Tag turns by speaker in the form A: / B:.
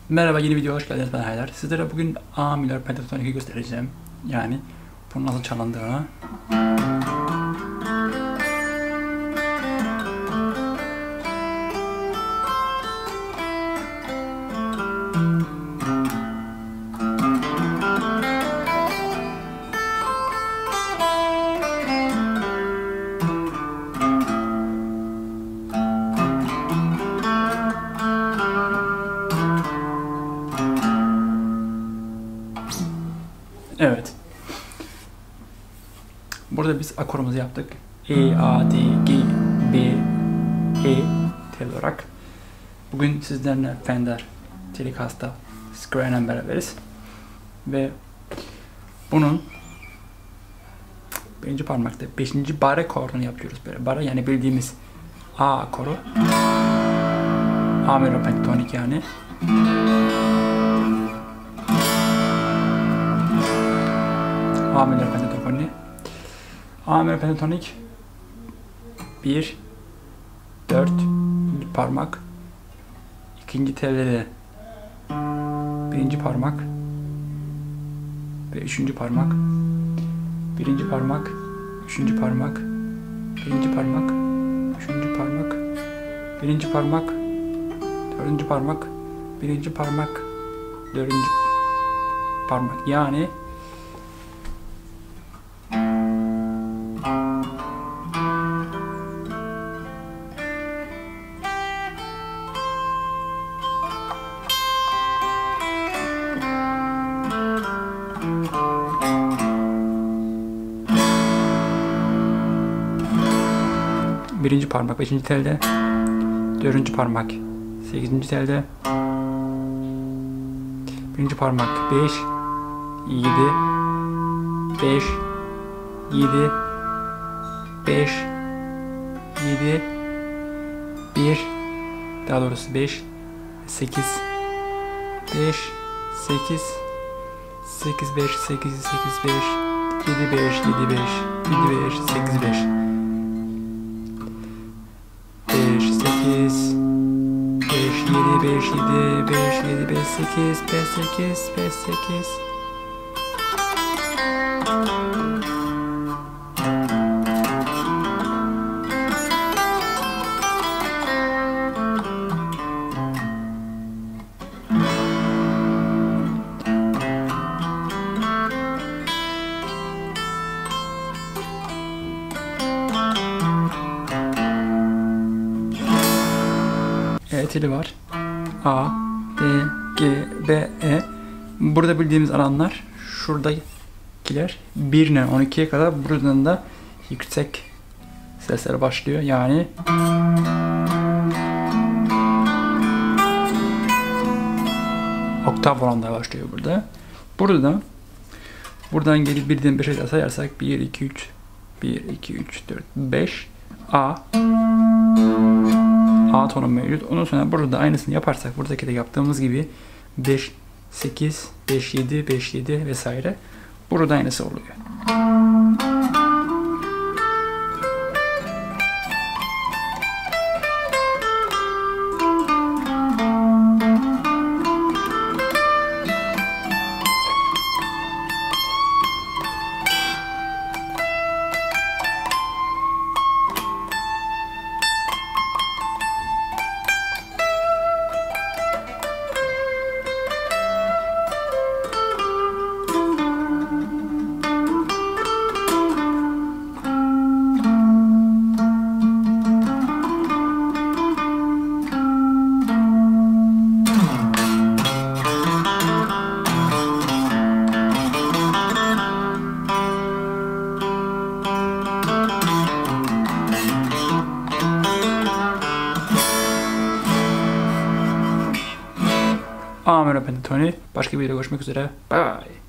A: Merhaba, yeni videoya hoş geldiniz. Ben Haydar. Sizlere bugün A minör pentatonik'i göstereceğim. Yani bunun nasıl çalındığını. Evet. Burada biz akorumuzu yaptık. E, A, D, G, B, E tel olarak. Bugün sizlerle Fender Telecast'ta Squire'le beraberiz. Ve bunun birinci parmakta 5. bare kordunu yapıyoruz böyle. Bare yani bildiğimiz A akoru. A minör pentatonik yani. A minör pentatonik. A minör pentatonik 1 4 parmak, ikinci telde de birinci parmak ve üçüncü parmak, birinci parmak, üçüncü parmak, birinci parmak, üçüncü parmak, birinci parmak, dördüncü parmak, birinci parmak, dördüncü parmak yani birinci parmak 5. telde, dördüncü parmak 8. telde, birinci parmak 5 7 5 7 5 7 1 daha doğrusu 5 8 5 8 8 5 8 8 5 7 5 7 5 7 5 8 5 5 7 5 7 5 8 5 8 5 8 teli var. A, D, G, B, E. Burada bildiğimiz alanlar şuradakiler 1 ile 12'ye kadar, buradan da yüksek sesler başlıyor. Yani oktav oranları başlıyor burada. Buradan gelip birden 5'e kadar sayarsak 1 2 3 1 2 3 4 5 A tonu mevcut. Ondan sonra burada aynısını yaparsak buradaki de yaptığımız gibi 5 8 5 7 5 7 vesaire. Burada aynısı oluyor. A minör pentatonik. Başka bir videoda görüşmek üzere. Bye bye.